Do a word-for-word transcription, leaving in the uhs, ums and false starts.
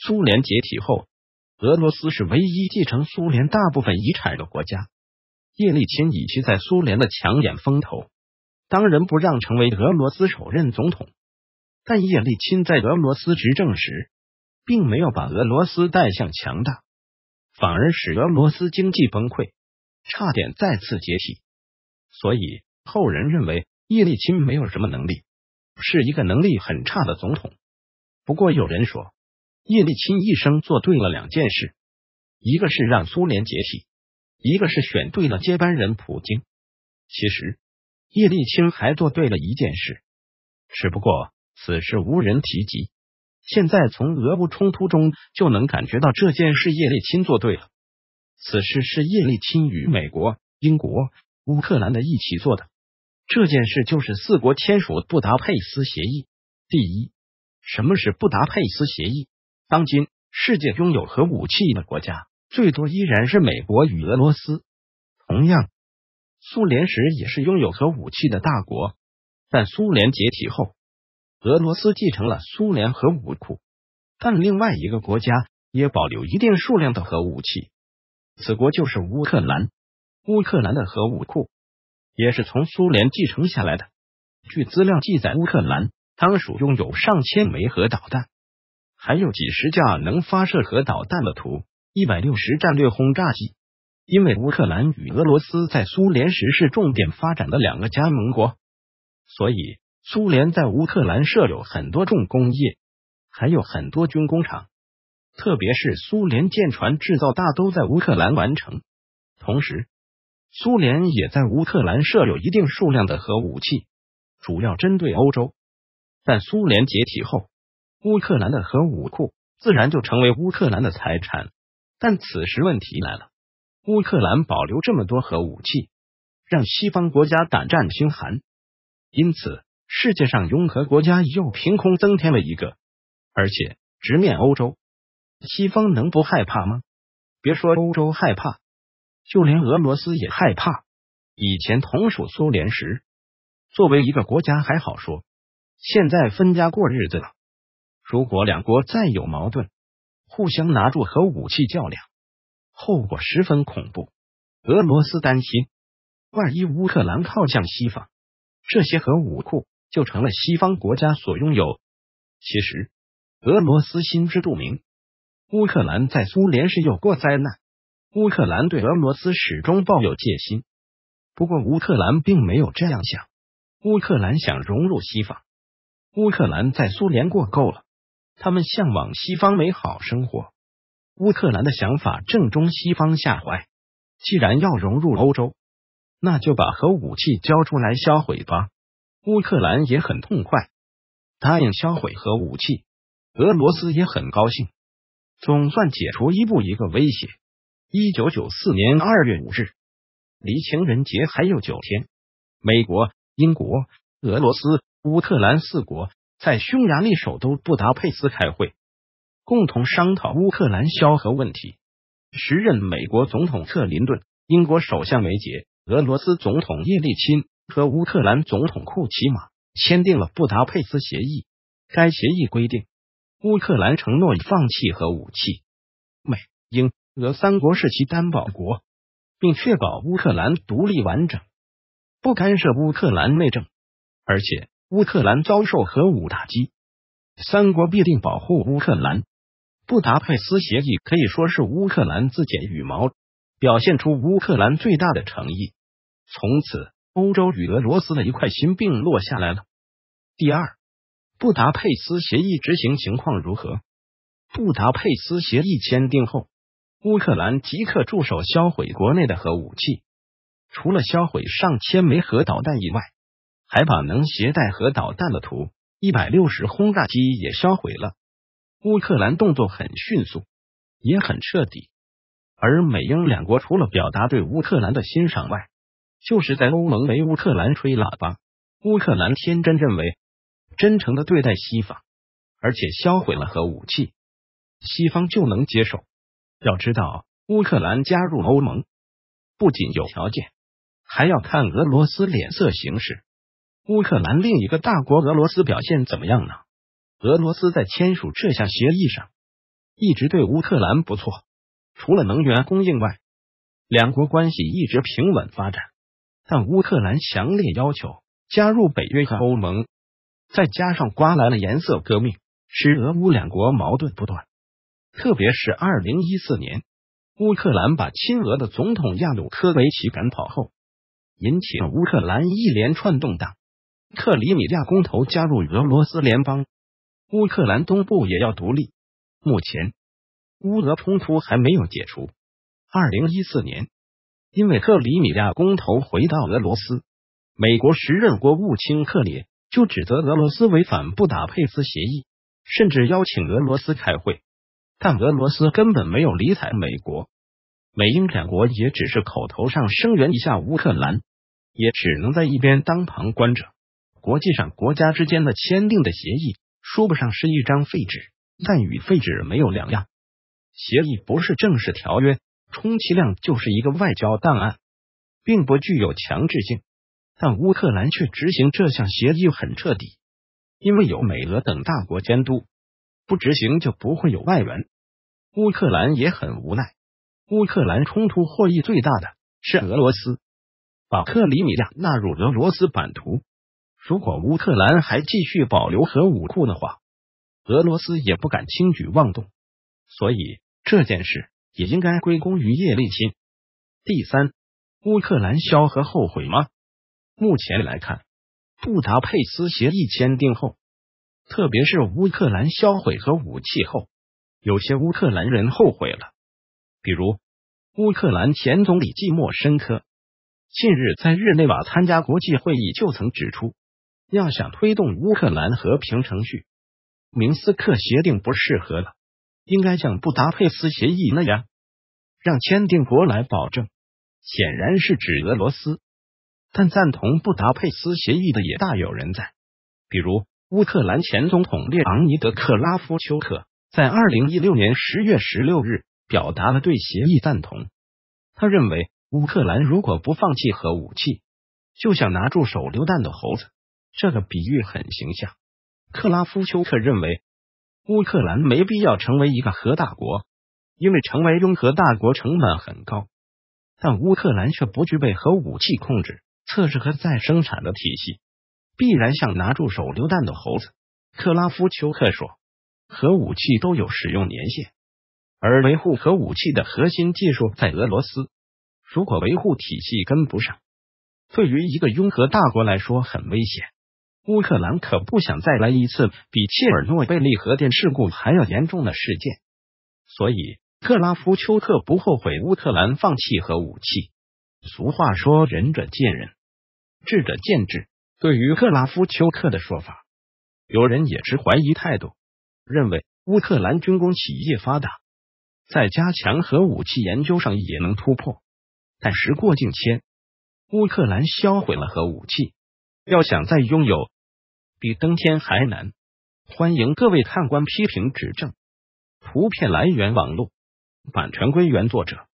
苏联解体后，俄罗斯是唯一继承苏联大部分遗产的国家。叶利钦以其在苏联的抢眼风头，当仁不让成为俄罗斯首任总统。但叶利钦在俄罗斯执政时，并没有把俄罗斯带向强大，反而使俄罗斯经济崩溃，差点再次解体。所以后人认为叶利钦没有什么能力，是一个能力很差的总统。不过有人说，叶利钦一生做对了两件事，一个是让苏联解体，一个是选对了接班人普京。其实叶利钦还做对了一件事，只不过此事无人提及。现在从俄乌冲突中就能感觉到这件事叶利钦做对了。此事是叶利钦与美国、英国、乌克兰的一起做的。这件事就是四国签署布达佩斯协议。第一，什么是布达佩斯协议？当今世界拥有核武器的国家最多依然是美国与俄罗斯。同样，苏联时也是拥有核武器的大国，但苏联解体后，俄罗斯继承了苏联核武库，但另外一个国家也保留一定数量的核武器，此国就是乌克兰。乌克兰的核武库也是从苏联继承下来的。据资料记载，乌克兰当属拥有上千枚核导弹，还有几十架能发射核导弹的图一百六十战略轰炸机。因为乌克兰与俄罗斯在苏联时是重点发展的两个加盟国，所以苏联在乌克兰设有很多重工业，还有很多军工厂，特别是苏联舰船制造大都在乌克兰完成。同时，苏联也在乌克兰设有一定数量的核武器，主要针对欧洲。但苏联解体后，乌克兰的核武库自然就成为乌克兰的财产。但此时问题来了，乌克兰保留这么多核武器，让西方国家胆战心寒。因此，世界上拥核国家又凭空增添了一个，而且直面欧洲，西方能不害怕吗？别说欧洲害怕，就连俄罗斯也害怕。以前同属苏联时，作为一个国家还好说，现在分家过日子了。如果两国再有矛盾，互相拿住核武器较量，后果十分恐怖。俄罗斯担心，万一乌克兰靠向西方，这些核武库就成了西方国家所拥有。其实俄罗斯心知肚明，乌克兰在苏联时有过灾难，乌克兰对俄罗斯始终抱有戒心。不过乌克兰并没有这样想，乌克兰想融入西方。乌克兰在苏联过够了，他们向往西方美好生活。乌克兰的想法正中西方下怀，既然要融入欧洲，那就把核武器交出来销毁吧。乌克兰也很痛快，答应销毁核武器，俄罗斯也很高兴，总算解除一步一个威胁。一九九四年二月五日，离情人节还有九天，美国、英国、俄罗斯、乌克兰四国在匈牙利首都布达佩斯开会，共同商讨乌克兰销核问题。时任美国总统克林顿、英国首相梅杰、俄罗斯总统叶利钦和乌克兰总统库奇马签订了布达佩斯协议。该协议规定，乌克兰承诺放弃核武器，美、英、俄三国是其担保国，并确保乌克兰独立完整，不干涉乌克兰内政，而且乌克兰遭受核武打击，三国必定保护乌克兰。布达佩斯协议可以说是乌克兰自剪羽毛，表现出乌克兰最大的诚意。从此，欧洲与俄罗斯的一块心病落下来了。第二，布达佩斯协议执行情况如何？布达佩斯协议签订后，乌克兰即刻驻手销毁国内的核武器，除了销毁上千枚核导弹以外，还把能携带核导弹的图一百六十轰炸机也销毁了。乌克兰动作很迅速，也很彻底。而美英两国除了表达对乌克兰的欣赏外，就是在欧盟为乌克兰吹喇叭。乌克兰天真认为，真诚的对待西方，而且销毁了核武器，西方就能接受。要知道，乌克兰加入欧盟不仅有条件，还要看俄罗斯脸色行事。乌克兰另一个大国俄罗斯表现怎么样呢？俄罗斯在签署这项协议上一直对乌克兰不错，除了能源供应外，两国关系一直平稳发展。但乌克兰强烈要求加入北约和欧盟，再加上刮来了颜色革命，使俄乌两国矛盾不断。特别是二零一四年，乌克兰把亲俄的总统亚努科维奇赶跑后，引起了乌克兰一连串动荡。克里米亚公投加入俄罗斯联邦，乌克兰东部也要独立。目前乌俄冲突还没有解除。二零一四年，因为克里米亚公投回到俄罗斯，美国时任国务卿克里就指责俄罗斯违反布达佩斯协议，甚至邀请俄罗斯开会，但俄罗斯根本没有理睬美国。美英两国也只是口头上声援一下乌克兰，也只能在一边当旁观者。国际上国家之间的签订的协议说不上是一张废纸，但与废纸没有两样。协议不是正式条约，充其量就是一个外交档案，并不具有强制性。但乌克兰却执行这项协议很彻底，因为有美俄等大国监督，不执行就不会有外援。乌克兰也很无奈。乌克兰冲突获益最大的是俄罗斯，把克里米亚纳入俄罗斯版图。如果乌克兰还继续保留核武库的话，俄罗斯也不敢轻举妄动。所以这件事也应该归功于叶利钦。第三，乌克兰销核后悔吗？目前来看，布达佩斯协议签订后，特别是乌克兰销毁核武器后，有些乌克兰人后悔了。比如乌克兰前总理季莫申科近日在日内瓦参加国际会议就曾指出，要想推动乌克兰和平程序，明斯克协定不适合了，应该像布达佩斯协议那样，让签订国来保证，显然是指俄罗斯。但赞同布达佩斯协议的也大有人在，比如乌克兰前总统列昂尼德·克拉夫丘克在二零一六年十月十六日表达了对协议赞同。他认为乌克兰如果不放弃核武器，就像拿住手榴弹的猴子，这个比喻很形象。克拉夫丘克认为乌克兰没必要成为一个核大国，因为成为拥核大国成本很高，但乌克兰却不具备核武器控制、测试和再生产的体系，必然像拿住手榴弹的猴子。克拉夫丘克说，核武器都有使用年限，而维护核武器的核心技术在俄罗斯，如果维护体系跟不上，对于一个拥核大国来说很危险。乌克兰可不想再来一次比切尔诺贝利核电事故还要严重的事件，所以克拉夫丘克不后悔乌克兰放弃核武器。俗话说仁者见仁，智者见智。对于克拉夫丘克的说法，有人也持怀疑态度，认为乌克兰军工企业发达，在加强核武器研究上也能突破。但时过境迁，乌克兰销毁了核武器，要想再拥有，比登天还难。欢迎各位看官批评指正。图片来源网络，版权归原作者。